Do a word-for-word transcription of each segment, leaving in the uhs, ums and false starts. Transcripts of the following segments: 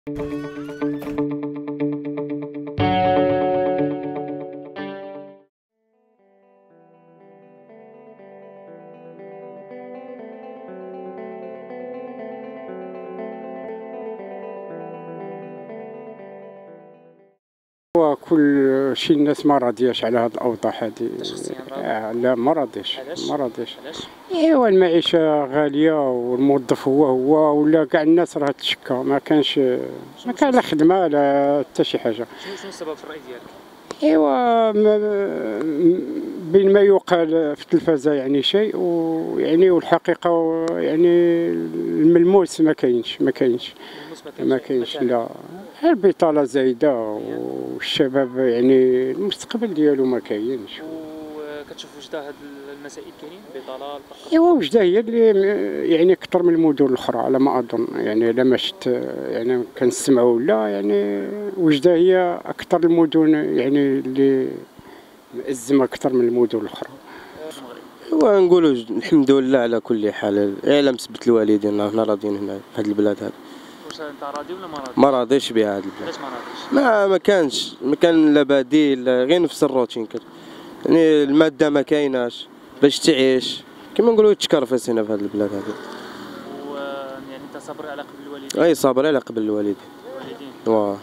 وكل شي الناس ما راضياش على هاد الاوضاع هادي. آه لا ما راضيش ما راضيش. ايوا المعيشه غاليه والموظف هو هو ولا كاع الناس راه تشكى، ما كانش ما كان لا خدمه لا حتى شي حاجه. شنو شنو السبب في الراي ديالك؟ ايوا بين ما يقال في التلفازه يعني شيء ويعني والحقيقه يعني الملموس ما كاينش ما كاينش ما كاينش لا. البطاله زايده والشباب يعني المستقبل ديالو ما كاينش. وكتشوف وجده هاد المسائل كاينين البطاله الفقر؟ ايوا وجده هي اللي يعني اكثر من المدن الاخرى على ما اظن، يعني الا ما شفت يعني كنسمعوا ولا يعني وجده هي اكثر المدن يعني اللي مأزمه اكثر من المدن الاخرى. ايوا نقولوا الحمد لله على كل حال، على مثبت الوالدين حنا راضيين هنا في هذا البلاد هذا. واش انت راضي ولا ما راضي؟ ما راضيش بها هذا البلاد. علاش ما راضيش؟ ما ما كانش ما كان لا بديل، غير نفس الروتين كان. يعني الماده ما كايناش باش تعيش كما نقولوا تشكرفس هنا في هذا البلاد هذا. و يعني انت صابر على قبل الوالدين؟ اي صابر على قبل الوالدين. الوالدين؟ واه.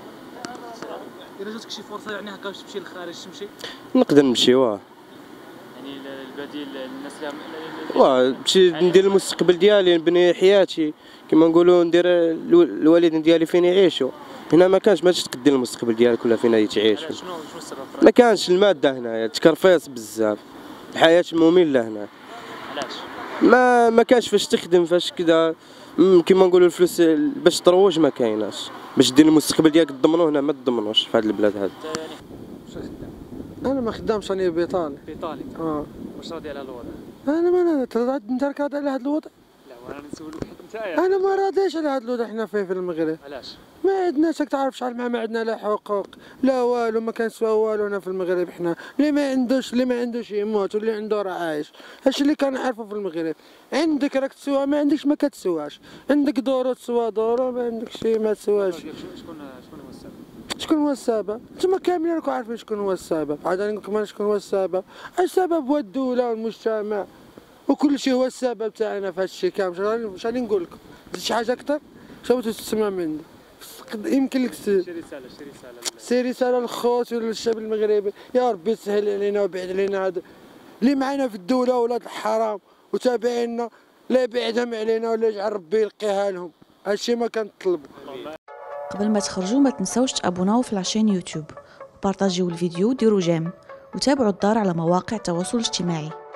الا جاتك شي فرصه يعني هكا باش تمشي للخارج تمشي؟ نقدر نمشي واه. يعني البديل الناس اللي واه باش ندير المستقبل ديالي، نبني حياتي كما نقولوا، ندير الوالدين ديالي فين يعيشوا. هنا ما كانش ما تقدر المستقبل ديالك ولا فين تعيش. شنو شنو السبب؟ ما كانش الماده هنايا تكرفيص بزاف، الحياه ممله هنا. علاش؟ ما ما كانش فاش تخدم فاش كذا كما نقولوا الفلوس باش تروج ما كايناش، باش دير المستقبل ديالك تضمنوه هنا ما تضمنوش في هذا البلاد هذا. انت يعني واش خدام؟ انا ما خدامش، راني بيطالي. بيطالي؟ اه. واش راضي على الوضع؟ انا ما انا انت راضي على هذا الوضع؟ لا وانا نسولك نتايا. انا ما راضيش على هذا الوضع حنا فيه في المغرب. علاش؟ ما عندناش، راك تعرف شحال ما عندنا لا حقوق لا والو، ما كنسوا والو هنا في المغرب. حنا اللي ما عندوش اللي ما عندوش يموت واللي عنده راه عايش. هادشي اللي كنعرفوا في المغرب. عندك راك تسوى، ما عندكش ما كتسواش. عندك دورو تسوى دورو، ما عندكش ما تسواش. شكون شكون هو السبب؟ شكون هو السبب؟ نتوما كاملين راكم عارفين شكون هو السبب. عاد نقول لكم شكون هو السبب. السبب هو الدولة والمجتمع وكل شيء هو السبب تاعنا في هادشي كامل. واش غادي نقول لكم؟ زيد شي حاجة أكثر؟ شنو تسمع مني؟ يمكن لك شي رسالة شي رسالة سي رسالة للخوت وللشعب المغربي، يا ربي سهل علينا وبعد علينا هذا اللي معنا في الدولة ولاد الحرام وتابعينا، لا يبعدهم علينا ولا يجعل ربي يلقيها لهم. هادشي ما كنطلبوا. قبل ما تخرجوا ما تنسوش تابوناو في لاشين يوتيوب وبارطاجيو الفيديو وديروا جيم وتابعوا الدار على مواقع التواصل الاجتماعي.